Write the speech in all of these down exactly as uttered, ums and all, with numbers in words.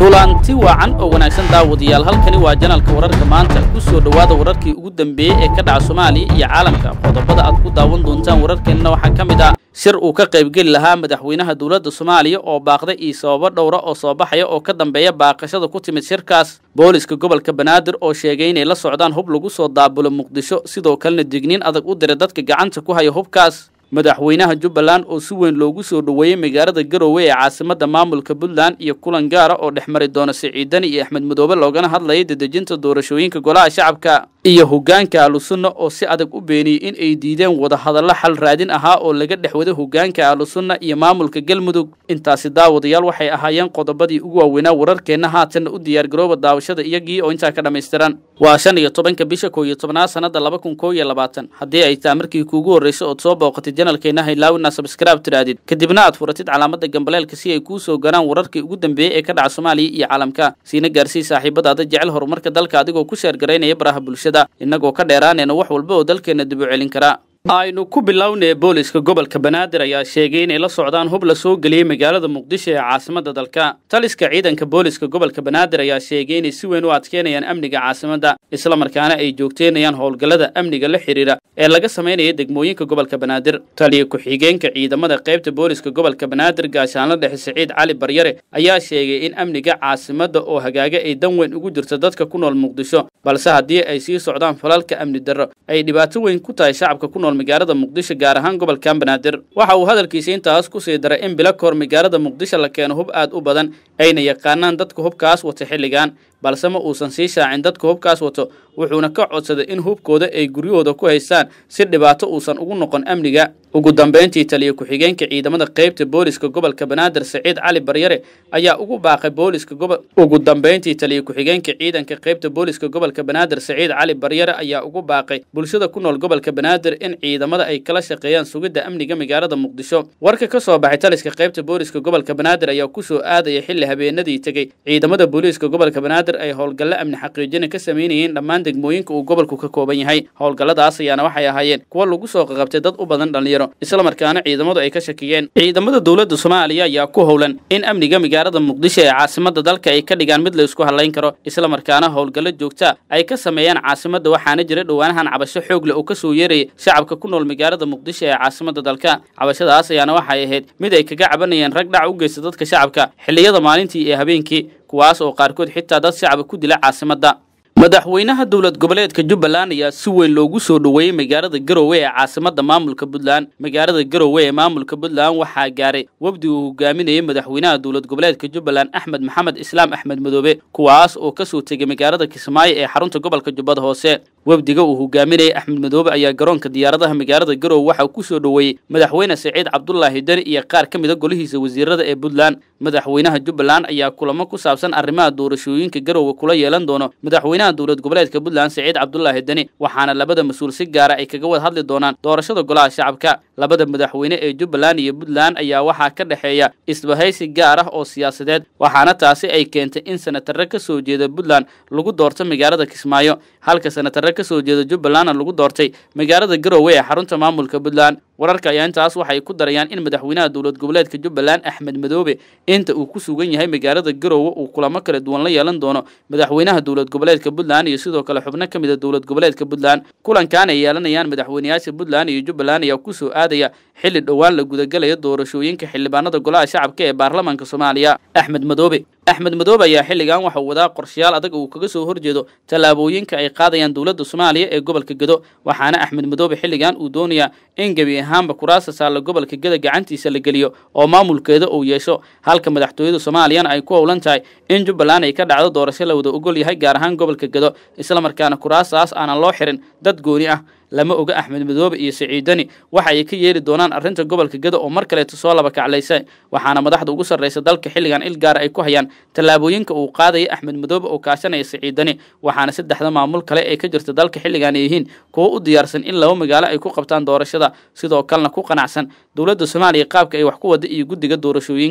kulanti wacan oo wanaagsan daawadayaal halkani waa janalka wararka maanta ku soo dhawaada wararkii ugu dambeeyay ee ka dhaca Soomaaliya iyo caalamka qodobada aad ku daawan doontaan wararkeena waxa kamid ah shir uu ka qayb gali lahaa madaxweynaha dawladda Soomaaliya oo baaqday iyo sababo dhowr ah oo soo baxaya oo ka dambeeya baaqashada ku timid shirkaas booliska gobolka Banaadir oo sheegay inay la socdaan hub lagu soo daabulo Muqdisho sidoo kalena digniin adag u diray dadka gacanta ku haya hubkaas madaxweynaha Jubbaland oo si weyn loogu soo dhaweeyay magaalada Garowe ee caasimadda maamulka Puntland iyo kulan gaar ah oo dhexmari doona Siciidani iyo Axmed Madoobe loogana hadlayay dadajinta doorashooyinka golaha shacabka iyo hoggaanka Ahlusunna oo si adag u beeniyay in ay diideen wada hadallo xal raadin ahaa oo laga dhaxwado hoggaanka Ahlusunna iyo maamulka Galmudug intaasi daawadayaal waxay ahaayeen qodobadii ugu waaweynaa wararkeena haatan u diyaar garooba daawashada iyagii oo inta ka dhameystiran waa shan iyo tobanka bisha koob iyo tobnaad sanada laba kun koob iyo labaatan hadii ay tahay markii kuugu horeysay oo soo booqatay janalkeena haylaawina subscribe tiraadid kadibna aad furatid calaamada gambaleelka si ay kuu soo garaan wararkii ugu dambeeyay ee ka dhaca Soomaaliya iyo caalamka siina gaarsii saaxiibadaada jecel horumarka dalka adigoo ku sheer gareynaya baraha bulshada inagoo ka dheeraanayna wax walba oo dalkeena dib u celin kara aynu ku bilownay booliska gobolka Banaadir ayaa sheegay inay la socdaan hub la soo galiyay magaalada Muqdisho ee caasimadda dalka taliska ciidanka booliska gobolka Banaadir ayaa sheegay inay si weyn u adkeynayaan amniga caasimadda isla markaana ay joogteynayaan howlgallada amniga la xiriira ee laga sameeyay degmooyinka gobolka Banaadir taliye ku xigeenka ciidamada qaybta booliska gobolka Banaadir gaashaanle dhexe Saciid Cali Baryare ayaa sheegay in amniga caasimadda oo hagaaga ay dan weyn ugu jirto dadka ku nool Muqdisho balse haddii ay sii socdaan falalka amni darro ay dhibaato weyn ku tahay shacabka ku nool magaalada Muqdisho gaar ahaan gobolka Banaadir waxa uu hadalkiisa intaas ku sii daray in bila koor magaalada Muqdisho la keeno hub aad u badan ayna yaqaanaan dadka hubkaas wata xilligan balse ma uusan sii shaacin dadka hubkaas wato wuxuuna ka codsaday in hubkooda ay guryahooda ku haystaan si dhibaato uusan ugu noqon amniga ugu dambeyntii taliye ku xigeenka ciidamada qaybta booliska gobolka Banaadir Saciid Cali Baryare ayaa ugu baaqay booliska gobol ugu dambeyntii taliye ku xigeenka ciidanka qaybta booliska gobolka Banaadir Saciid Cali Baryare ayaa ugu baaqay bulshada ku nool gobolka Banaadir in ciidamada ay kala shaqeeyaan sugidda amniga magaalada Muqdisho warka ka soo baxay taliska qaybta booliska gobolka Banaadir ayaa ku soo aadaya xilli habeenadii tagay ciidamada booliska gobolka Banaadir ay howlgallo amni xaqiijin ka sameeyeen dhammaan degmooyinka uu gobolku ka kooban yahay howlgalladaas ayaana waxay ahaayeen kuwa lagu soo qabtay dad u badan dhalinyaro isla markaana ciidamadu ay ka shakiyeen ciidamada dawladda Soomaaliya ayaa ku howlan in amniga magaalada Muqdisho ee caasimadda dalka ay ka dhigaan mid la isku halayn karo isla markaana howlgallo joogta ay ka sameeyaan caasimadda waxaana jira dhawaanahan cabasho xoog leh oo ka soo yeeray shacabka ku nool magaalada Muqdisho ee caasimadda dalka cabashadaas ayaana waxay ahayd mid ay kaga cabanayeen rag dhac u geysta dadka shacabka xilliyada maalintii iyo habeenkii kuwaas oo qaarkood xitaa dad shacab ku dila caasimadda madaxweynaha dawlad goboleedka Jubbaland ayaa si weyn loogu soo dhaweeyay magaalada Garowe ee caasimadda maamulka Puntland magaalada Garowe ee maamulka Puntland waxa gaaray wafdi uu hogaaminayay madaxweynaha dawlad goboleedka Jubbaland Axmed Maxamed Islaam Axmed Madoobe kuwaas oo ka soo tagay magaalada Kismaayo ee xarunta gobolka Jubbada Hoose wafdiga uu hogaaminayay Axmed Madoobe ayaa garoonka diyaaradaha magaalada Garowe waxa ku soo dhaweeyay madaxweyne Saciid Cabdullaahi Dani iyo qaar ka mid ah golihiisa wasiirada ee Puntland madaxweynaha Jubbaland ayaa kulamo ku saabsan arrimaha doorashooyinka Garowe kula yeelan doono madaxweynaha dawlad goboleedka Puntland Saciid Cabdullaahi Dani waxaana labada mas'uul si gaar ah ay kaga wada hadli doonaan doorashada golaha shacabka labada madaxweyne ee Jubbaland iyo Puntland ayaa waxa ka dhaxeeya isbahaysi gaar ah oo siyaasadeed waxaana taasi ay keentay in senatarro ka soo jeeda Puntland lagu doorto magaalada Kismaayo halka senatarro ka soo jeeda Jubbaland lagu doortay magaalada Garowe ee xarunta maamulka Puntland wararka ayaa intaas waxay ku darayaan in madaxweynaha dawlad goboleedka Jubbaland Axmed Madoobe inta uu ku sugan yahay magaalada Garowe uu kulamo kala duwan la yeelan doono madaxweynaha dawlad goboleedka Puntland iyo sidoo kale xubno ka mid ah dawlad goboleedka Puntland kulankan ay yeelanayaan madaxweynayaasha Puntland iyo Jubbaland ayaa ku soo aadaya xilli dhawaan la gudagalayo doorashooyinka xildhibaanada golaha shacabka ee baarlamaanka Soomaaliya Axmed Madoobe Axmed Madoobe ayaa xilligan waxa uu wadaa qorshayaal adag oo kaga soo horjeedo talaabooyinka ay qaadayaan dawladda Soomaaliya ee gobolka Gedo waxaana Axmed Madoobe xilligan uu doonayaa in gabi ahaanba kuraasta saala gobolka Gedo gacantiisa la geliyo oo maamulkeeda uu yeesho halka madaxtooyada Soomaaliya ay ku howlan tahay in Jubbaland ay ka dhacdo doorasho la wada ogol yahay gaar ahaan gobolka Gedo isla markaana kuraastaas aan loo xirin dad gooni ah lama oga Axmed Madoobe iyo Siciidani waxa ay ka yeeri doonaan arrinta gobolka Gedo oo mar kale soo laba kaclaysay waxaana madaxda ugu sareysa dalka xilligan il gaar ay ku hayaan talaabooyinka uu qaaday Axmed Madoobe oo kaashanaya Siciidani waxaana saddexda maamul kale ee ka jirta dalka xilligan ay yihiin kuwa u diyaarsan in laba magaalo ay ku qabtaan doorashada sidoo kalena ku qanacsan dawladda Soomaaliya qaabka ay wax ku wada iyo guddiga doorashooyinka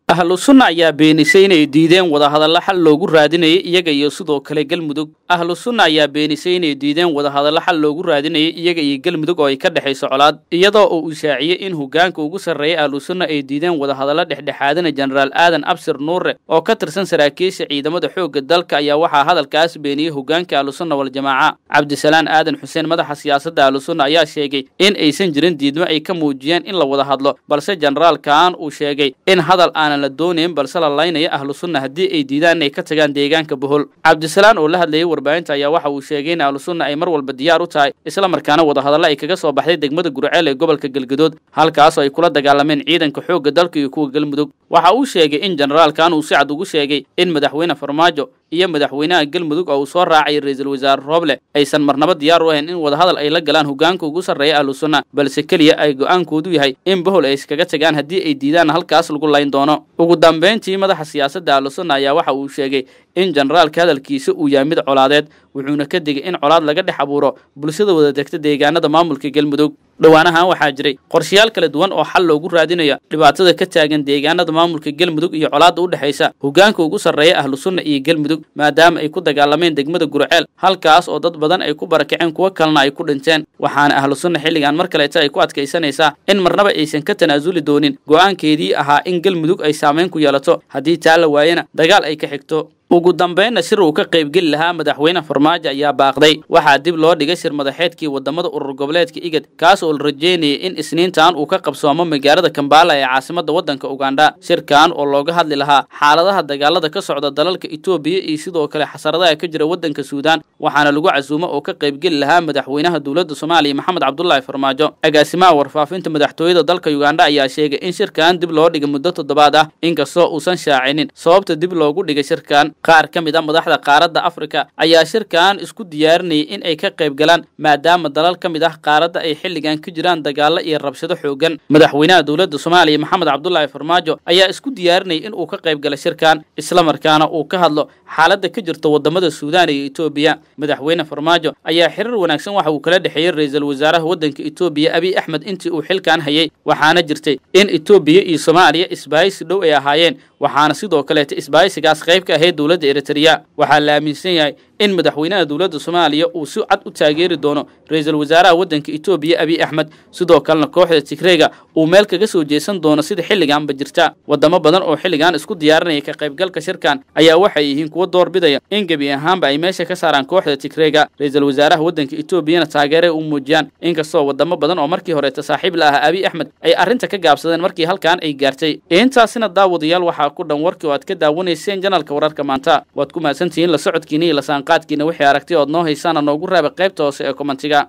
ahlu sunna ayaa beenisay inay diideen wada hadallo xal loogu raadinayay iyaga iyo sidoo kale galmudug ahlu sunna ayaa beenisay inay diideen wada hadallo xal loogu raadinayay iyaga iyo galmudug oo ay ka dhaxayso colaad iyadoo uu ishaaciyay in hogaanka ugu sarreeyay ahlu sunna ay diideen wada hadallo dhexdhexaadina jenaraal aadan absir nuure oo ka tirsan saraakiisha ciidamada xoogga dalka ayaa waxaa hadalkaas beeniyey hogaanka ahlu sunna wal jamaaca cabdisalaan aadan xuseen madaxa siyaasadda ahlu sunna ayaa sheegay in aysan jirin diidmo ay ka muujiyeen in la wada hadlo balse jenaraalkan uu sheegay in hadal aan la dooneen balse la laynaya ahlu sunna haddii ay diidaan inay ka tagaan deegaanka bohol cabdisalaan oo la hadlayay warbaahinta ayaa waxa uu sheegay in ahlu sunna ay mar walba diyaar u tahay isla markaana wada hadallo ay kaga soo baxday degmada Gurceel ee gobolka Galgaduud halkaas oo ay kula dagaalameen ciidanka xoogga dalka iyo kuwa galmudug waxa uu sheegay in jenaraalkan uu si cad ugu sheegay in madaxweyne Farmaajo iyo madaxweynaha galmudug oo soo raacay ra'iisul wasaare Roble aysan marnaba diyaar u ahayn in wada hadal ay la galaan hogaanka ugu sarreeya ahlu sunna balse kaliya ay go'aankoodu yahay in bohol ay iskaga tagaan haddii ay diidaan halkaas lagu layn doono ugu dambeyntii madaxa siyaasadda ahlu sunna ayaa waxa uu sheegay in jenaraalka hadalkiisa uu yahay mid colaadeed wuxuuna ka digay in colaad laga dhex abuuro bulshada wada degta deegaanada maamulka galmudug dhawaanahan waxaa jiray qorshayaal kala duwan oo xal loogu raadinayo dhibaatada ka taagan deegaanada maamulka galmudug iyo colaadda u dhaxaysa hogaanka ugu sarreeya ahlu sunna iyo galmudug maadaama ay ku dagaalameen degmada Gurceel halkaas oo dad badan ay ku barakaceen kuwa kalena ay ku dhinteen waxaana ahlu sunna xilligan mar kale ay ku adkaysanaysaa in marnaba aysan ka tanaasuli doonin go'aankeedii ahaa in galmudug ay saameyn ku yeelato haddii taa la waayana dagaal ay ka xigto ugu dambeynna shir uu ka qaybgeli lahaa madaxweyne Farmaajo ayaa baaqday waxaa dib loo dhigay shir madaxeedkii wadamada urur goboleedka igad kaas oo la rajeynayay in isniintan uu ka qabsoomo magaalada Kampala ee caasimadda wadanka Uganda shirkan oo looga hadli lahaa xaaladaha dagaalada ka socda dalalka Itoobiya iyo sidoo kale xasaradaha ka jira wadanka Suudaan waxaana lagu casuumo oo ka qaybgeli lahaa madaxweynaha dawladda Soomaaliya Maxamed Cabdullaahi Farmaajo agaasimaha warfaafinta madaxtooyada dalka Uganda ayaa sheegay in shirkan dib loo dhigay muddo toddobaad ah inkastoo uusan shaacinin sababta dib loogu dhigay shirkan qaar ka mid ah madaxda qaaradda Afrika ayaa shirkan isku diyaarinayay in ay ka qayb galaan maadaama dalal ka mid ah qaaradda ay xilligan ka jiraan dagaalo iyo rabshado xoogan madaxweynaha dawladda Soomaaliya Maxamed Cabdullaahi Farmaajo ayaa isku diyaarinayay in uu ka qayb galo shirkan isla markaana uu ka hadlo xaaladda ka jirta wadamada Suudaan iyo Itoobiya madaxweyne Farmaajo ayaa xiriir wanaagsan waxa uu kala dhaxeeyay ra'iisul wasaaraha wadanka Itoobiya Abiy Ahmed intii uu xilkan hayay waxaana jirtay in Itoobiya iyo Soomaaliya isbaahis dhow ay ahaayeen waxaana sidoo kale isbaahisigaas qayb ka ahayd dawladda Eritrea waxaa la aaminsan yahay in madaxweynaha dawladda Soomaaliya uu si cad u taageeri doono ra'iisul wasaaraha wadanka Itoobiya Abiy Ahmed sidoo kalena kooxda Tigreega uu meel kaga soo jeesan doono sida xilligan ba jirta wadamo badan oo xilligan isku diyaarinaya ka qaybgalka shirkan ayaa waxay yihiin kuwa door bidaya in gabi ahaanba ay meesha ka saaraan kooxda Tigreega ra'iisul wasaaraha wadanka Itoobiyana taageero u muujiyaan inkastoo wadamo badan oo markii hore saaxiib la ahaa Abiy Ahmed ay arinta ka gaabsadeen markii halkan ay gaartay intaasina daawadayaal waxa ku dhan warkii oo aad ka daawanayseen janalka wararka maanta waad ku maasantihiin la socodkiina iyo la saanqaadkiina wixii aragtay oo noo haysana noogu raaba qaybta hoose ee commentiga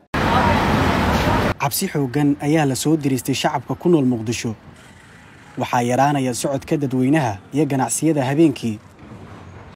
cabsi xoogan ayaa la soo diristay shacabka ku nool Muqdisho waxaa yaraanaya socodka dadweynaha iyo ganacsiyada habeenkii